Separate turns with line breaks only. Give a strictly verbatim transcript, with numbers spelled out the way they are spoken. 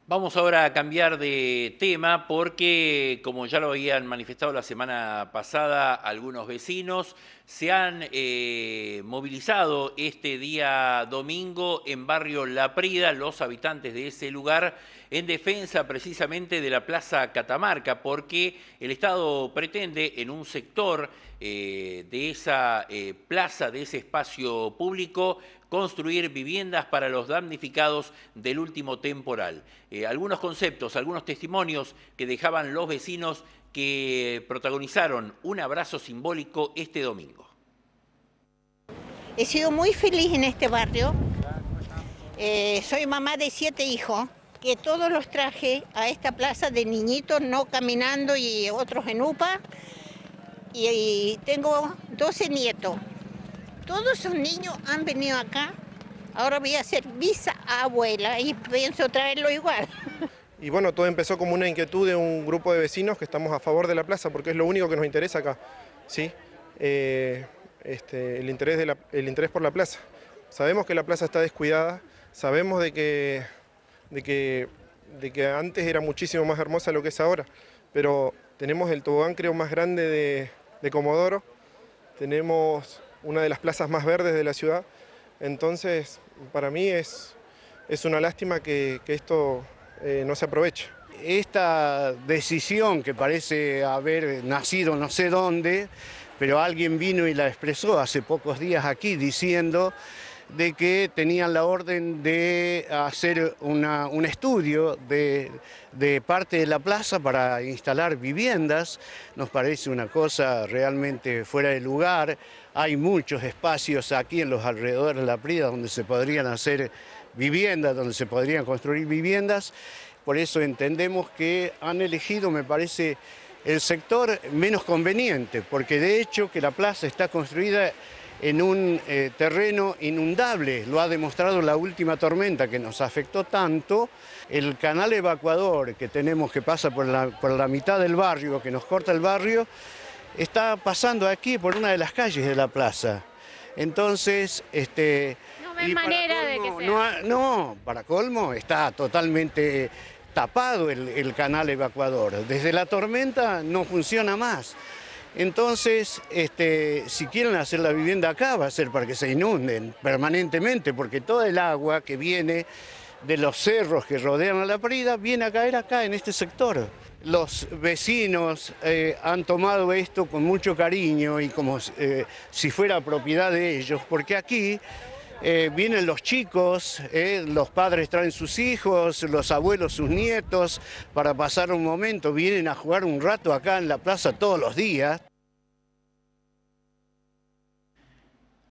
Vamos ahora a cambiar de tema porque, como ya lo habían manifestado la semana pasada algunos vecinos, se han eh, movilizado este día domingo en barrio La Prida, los habitantes de ese lugar, en defensa precisamente de la Plaza Catamarca, porque el Estado pretende en un sector eh, de esa eh, plaza, de ese espacio público, construir viviendas para los damnificados del último temporal. Eh, algunos conceptos, algunos testimonios que dejaban los vecinos que protagonizaron un abrazo simbólico este domingo.
He sido muy feliz en este barrio. Eh, soy mamá de siete hijos, que todos los traje a esta plaza de niñitos, no caminando y otros en UPA. Y, y tengo doce nietos. Todos esos niños han venido acá. Ahora voy a ser bisabuela y pienso traerlo igual.
Y bueno, todo empezó como una inquietud de un grupo de vecinos que estamos a favor de la plaza, porque es lo único que nos interesa acá, ¿sí? Eh, este, el, interés de la, el interés por la plaza. Sabemos que la plaza está descuidada, sabemos de que, de que, de que antes era muchísimo más hermosa de lo que es ahora, pero tenemos el tobogán, creo, más grande de, de Comodoro, tenemos una de las plazas más verdes de la ciudad, entonces para mí es, es una lástima que, que esto eh, no se aproveche.
Esta decisión que parece haber nacido no sé dónde, pero alguien vino y la expresó hace pocos días aquí diciendo de que tenían la orden de hacer una, un estudio de, de parte de la plaza para instalar viviendas. Nos parece una cosa realmente fuera de lugar. Hay muchos espacios aquí en los alrededores de La Prida donde se podrían hacer viviendas, donde se podrían construir viviendas. Por eso entendemos que han elegido, me parece, el sector menos conveniente, porque de hecho que la plaza está construida en un eh, terreno inundable, lo ha demostrado la última tormenta que nos afectó tanto. El canal evacuador que tenemos que pasa por la, por la mitad del barrio, que nos corta el barrio, está pasando aquí por una de las calles de la plaza. Entonces, este,
no ven manera colmo, de que sea.
No, no, para colmo está totalmente tapado el, el canal evacuador. Desde la tormenta no funciona más. Entonces, este, si quieren hacer la vivienda acá, va a ser para que se inunden permanentemente, porque toda el agua que viene de los cerros que rodean a La Prida viene a caer acá, en este sector. Los vecinos eh, han tomado esto con mucho cariño y como eh, si fuera propiedad de ellos, porque aquí eh, vienen los chicos, eh, los padres traen sus hijos, los abuelos sus nietos, para pasar un momento, vienen a jugar un rato acá en la plaza todos los días.